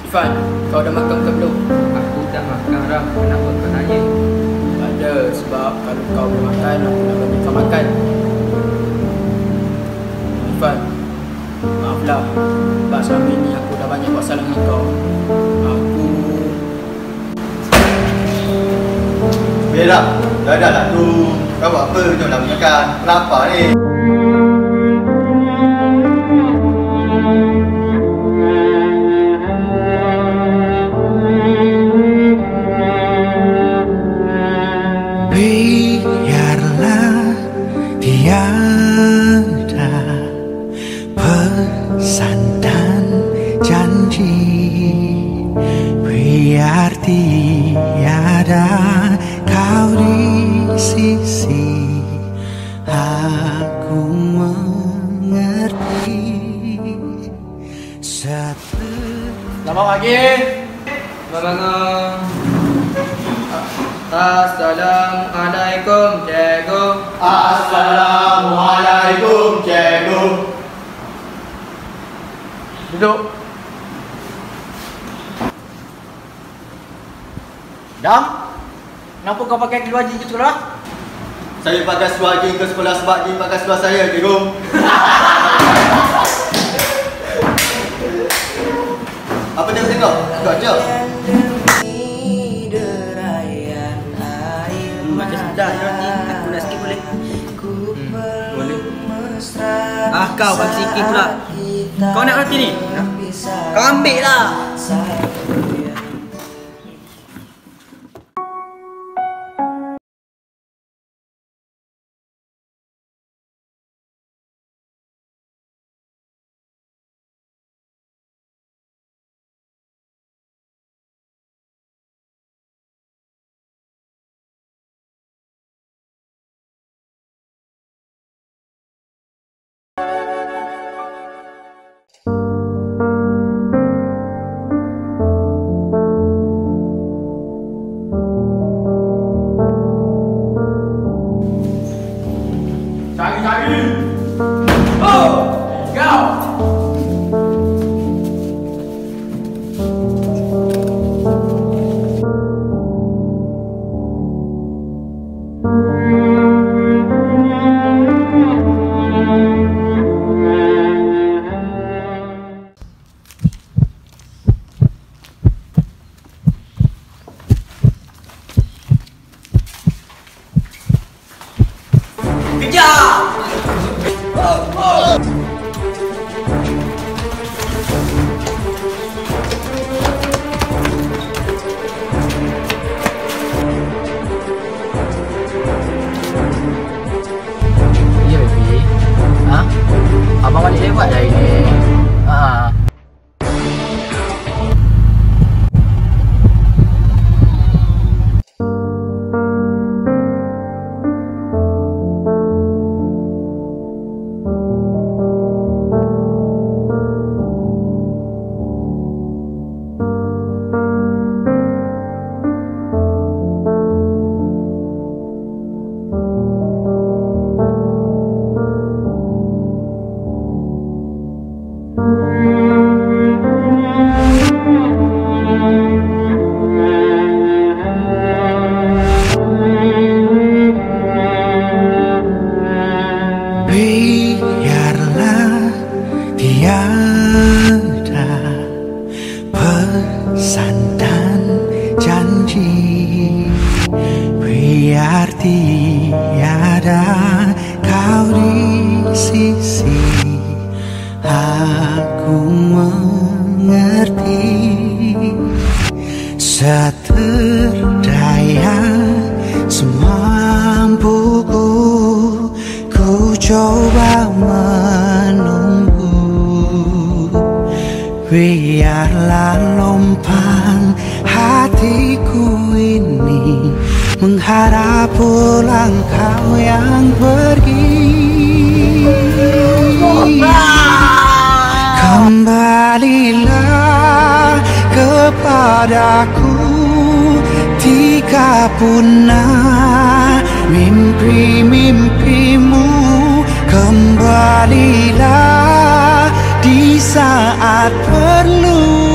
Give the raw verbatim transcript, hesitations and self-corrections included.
Irfan, kau dah makan ke belum? Aku dah makan, Ram. Kenapa kau tanya? Tak ada, sebab kalau kau belum makan, aku nak bagi kau makan. Irfan, maaflah, sebab selama ini aku dah banyak buat salah dengan kau. Aku... Bella, dah dah lah tu. Kau buat apa? Jom dah makan. Kenapa ni? Biarlah tiada pesan dan janji, biar tiada kau di sisi, aku mengerti. Selamat pagi. Selamat malam. Assalamualaikum, cikgu. Assalamualaikum, cikgu. Duduk. Dam, kenapa kau pakai keluar je ke sekolah? Saya pakai seluar jeans ke sekolah sebab jeans pakai seluar saya, cikgu. Apa dia tengok? Tengok je. Macam sedap je ni. Aku nak sikit boleh? Hmm, boleh. Ah, kau bagi sikit pula. Kau nak roti ni? Ha? Kau ambil lah. Cari-cari. Oh, kau. Kejar! Oh, oh. Ya, baby. Ha? Abang balik lewat dah ini. Ha. Biarlah tiada pesan dan janji, biar tiada kau di sisi, aku mengerti. Seterdaya semampuku, ku coba menunggu. Biarlah lompang hatiku ini mengharap pulang kau yang pergi. Kembalilah kepadaku jika punah mimpi-mimpimu. Kembalilah di saat perlu.